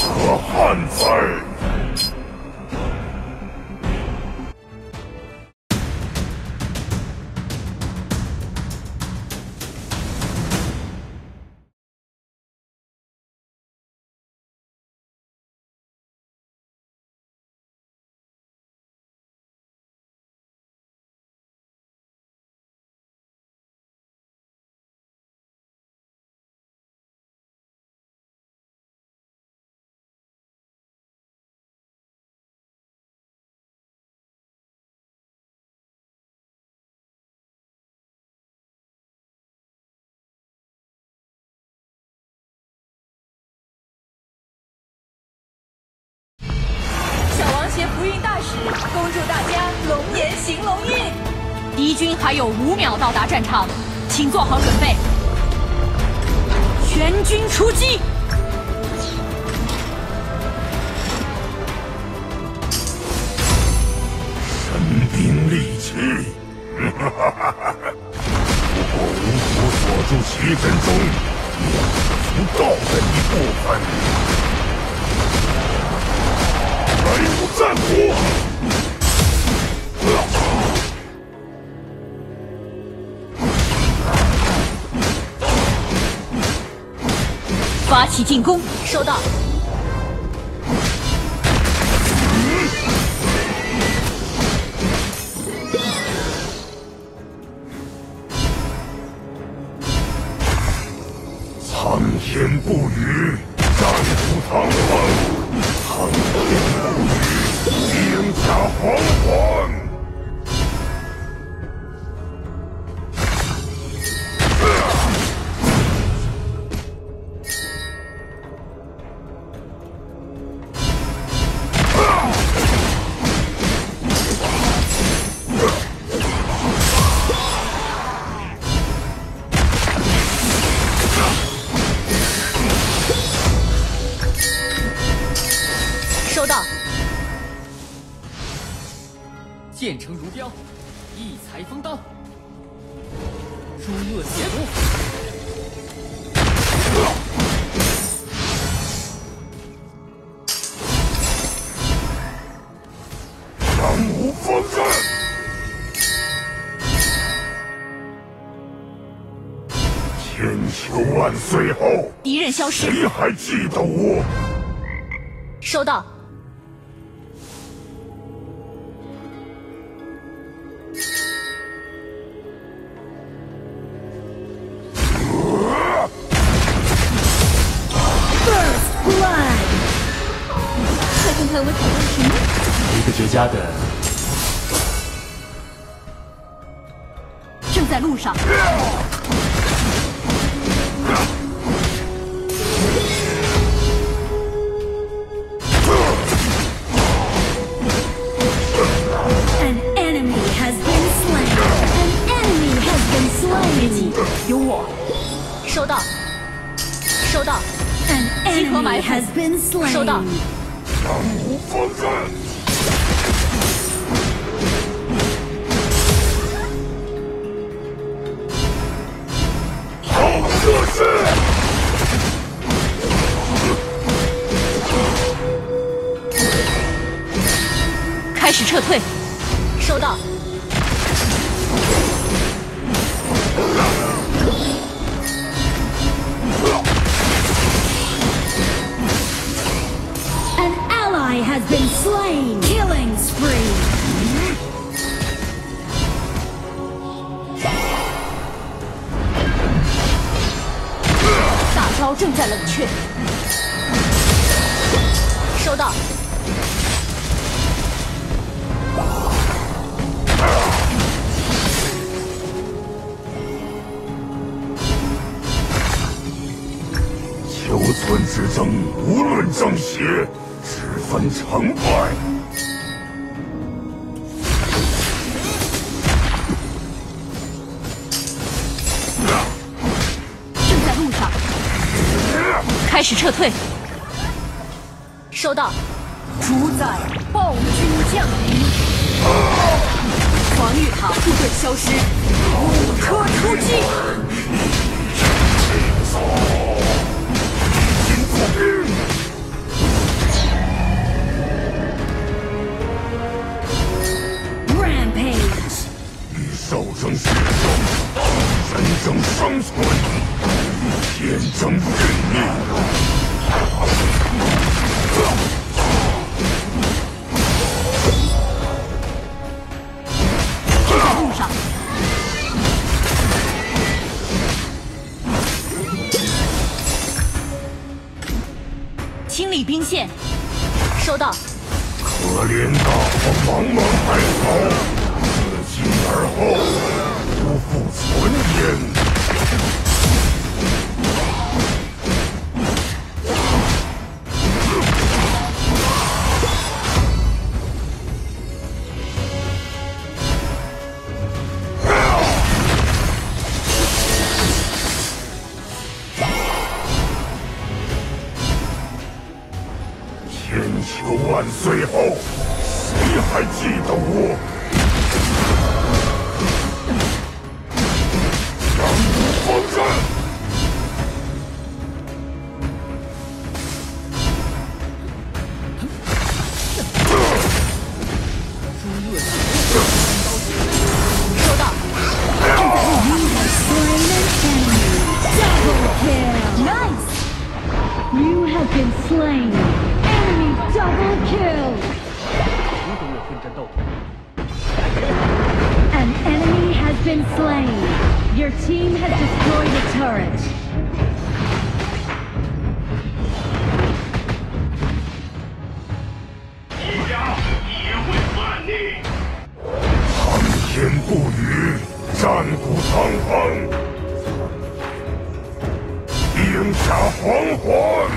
可汗哉！ 福运大使，恭祝大家龙年行龙运！ 敌军还有5秒到达战场，请做好准备，全军出击！ 神兵利器，如果无法锁住奇阵中不到的一部分。 来无战火！ 发起进攻， 收到。 苍天不语，战斧堂皇。 苍天不语，兵甲惶惶。 收到。 剑成如标，义裁锋刀，诸恶邪魔。 张无方阵。千秋万岁后， 敌人消失， 谁还记得我？ 收到。 看我讨论什么？ 一个绝佳的， 正在路上。 An enemy has been slain. An enemy has been slain. 有我。 收到。收到。 An enemy has been slain. 收到。 张无方阵，好这是！ 开始撤退。 收到。 Has been slain. Killing spree. 大招正在冷却。 收到。 求存之争，无论正邪。 只分成败。 正在路上，开始撤退。 收到。 主宰暴君降临，防御塔部队消失，5车出击。 金步兵。 手争血争，人争生存，天争运命。 就在路上。清理兵线，收到。 可怜大王茫茫海草，自今而后，不复存焉。千秋万岁后，谁还记得我？江湖方阵。 收到。 You have been slain. Enemy double kill. 如同我奋战到底。 An enemy has been slain. Your team has destroyed a turret. 一家也会反逆。苍天不语，战鼓苍苍，兵下惶惶。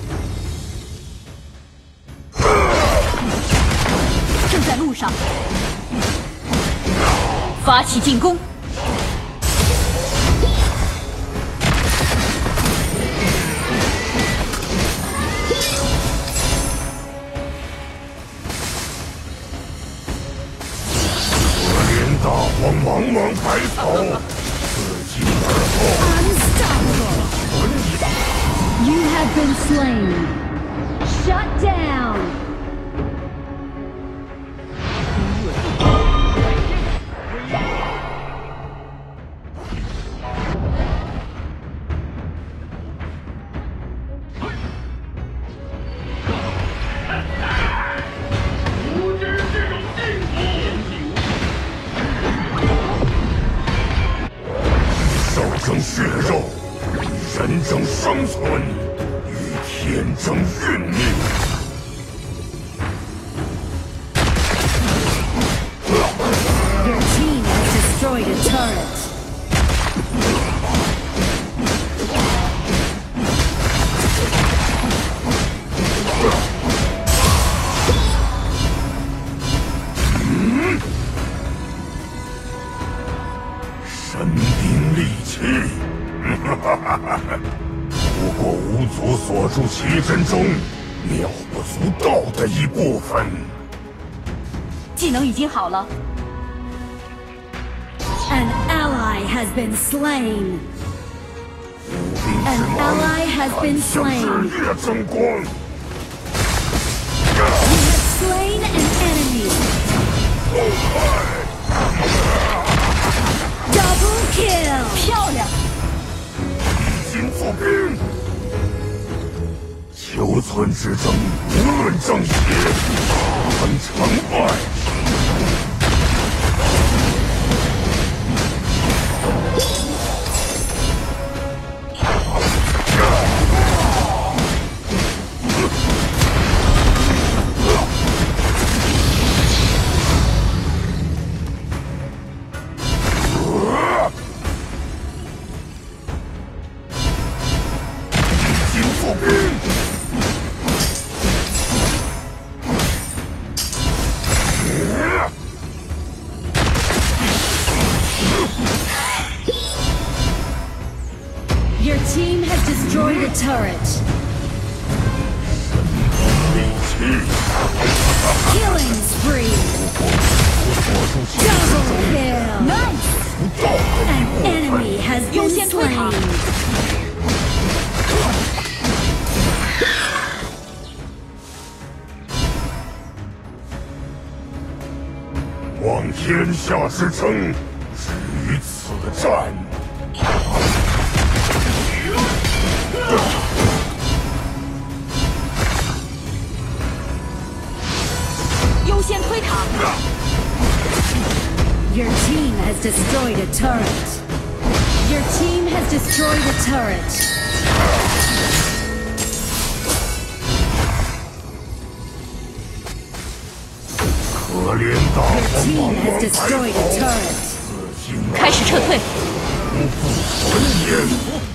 正在路上，发起进攻。 可怜大荒茫茫海草，自今而后， Unstoppable. You have been slain. Shut down. 手争血肉，人争生存，与天争运命。 Your team has destroyed a turret. 神兵利器，不过无足锁住奇阵中妙不足道的一部分。 技能已经好了。 An ally has been slain. 兵 An 之 ally has 王， been 向 slain. 日月争光。 You have slain an enemy. Double kill. 漂亮！ 金复兵，求存之争，无论正邪，分成败。金复兵。 Your team has destroyed a turret. 利器， Killing spree. Double kill. 不到的 An 一部分。 enemy has 优 been 先推塔 slain. 望天下之城， 至于此战。 优先推塔。 Your team has destroyed a turret. Your team has destroyed a turret. 可怜大 Your 黄 team 茫 has 茫 destroyed a 抬头， turret. 自信开始撤退。 不复存焉。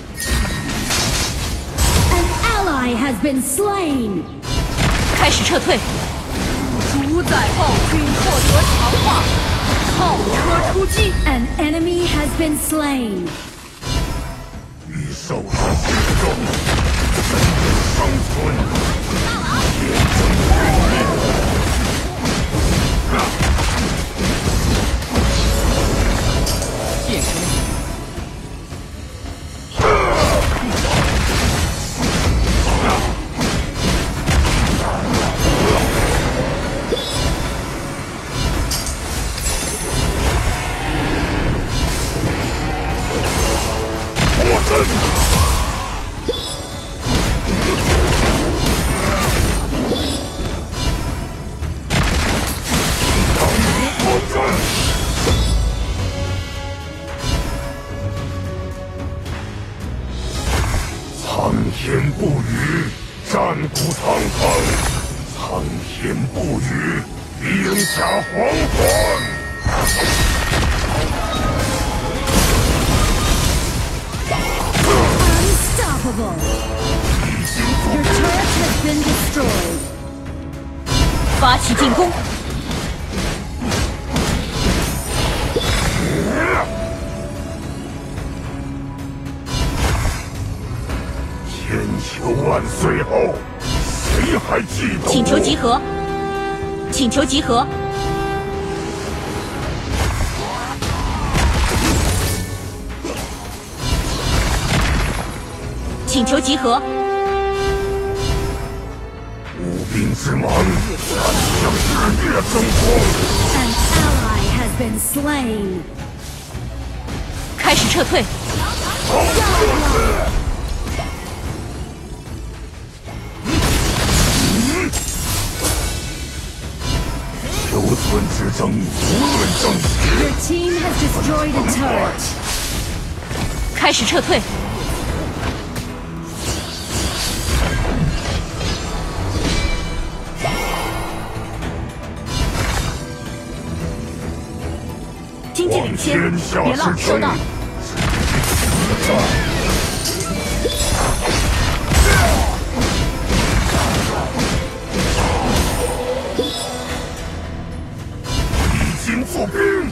An ally has been slain. 开始撤退。主宰暴君获得强化，炮车出击。 An enemy has been slain. 你受到诅咒，怎能生存？天生运命。 剑神我真。当如风战。苍天不语，战鼓堂堂；苍天不语，兵甲惶惶。 Unstoppable. Your turret has been destroyed. 发起进攻。 千秋万岁后，谁还记得我？ 请求集合。请求集合。请求集合。 无兵之芒，敢向日月争锋。 An ally has been slain. 开始撤退。 求存之争，无论正邪。 Your team has destroyed a turret. 开始撤退。经济领先， 望天下别浪， 之收到。 此战。 已经复兵，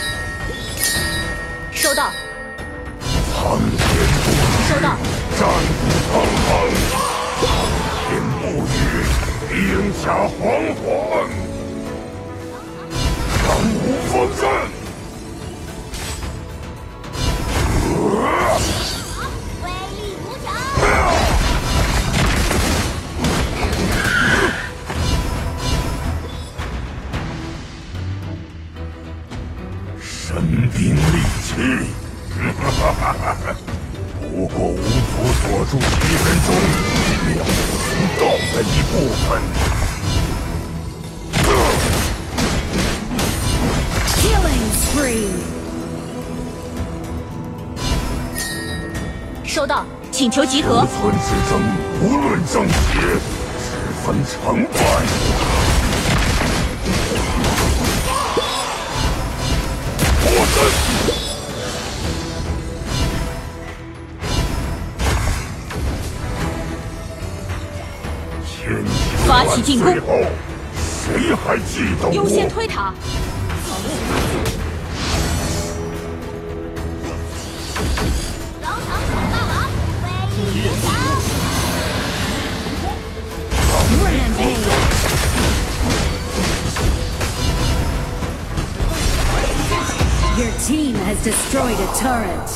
收到。 苍天不语， 收到。 战鼓堂堂；苍天不语，兵甲惶惶。当无风战。 威力无穷。 神兵利器，不过无足锁住敌人中秒不到的一部分。 Killing spree. 收到，请求集合。 生存之争，无论正邪，只分成败。破阵！千秋发起进攻万岁后，谁还记得我？ 优先推塔。 龙腾虎霸王，威力无穷。 Rampage. Your team has destroyed a turret.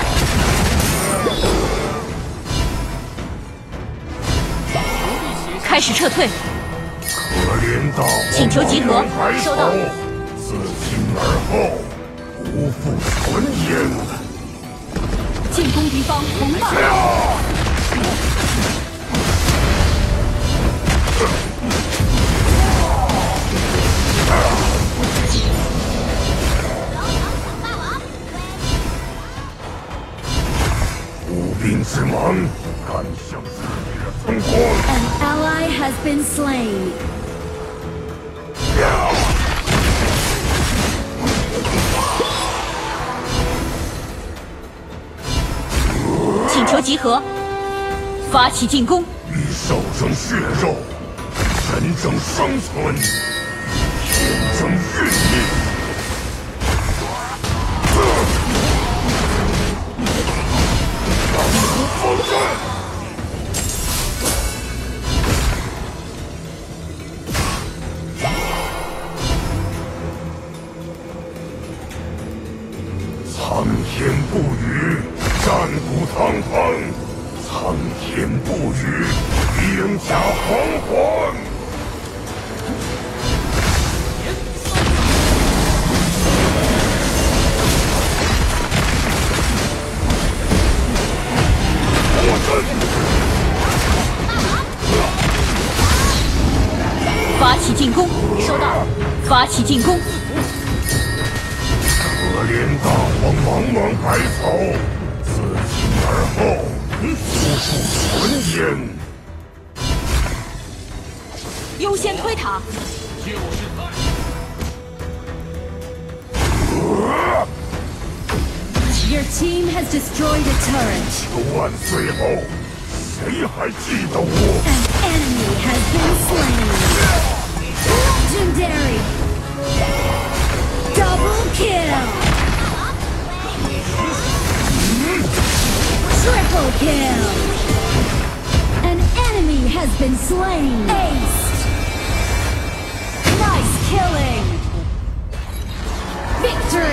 开始撤退。 可怜大王请求集合茫茫抬收到头自今而后，不复敌方同伴。 步兵之王，敢向自己的存亡！ An ally has been slain. 请求集合，发起进攻。 以手争血肉，人争生存，天争运命。让我方阵！苍天不语，战鼓堂堂；苍天不语，兵甲惶惶。我发起进攻，收到。发起进攻， 可怜大王茫茫百草，自今而后，无数纯烟。 优先推塔。 Your team has destroyed a turret. 万岁后，谁还记得我？ An enemy has been slain. Legendary. Double kill. Triple kill. An enemy has been slain. Ace. Nice killing. Victory.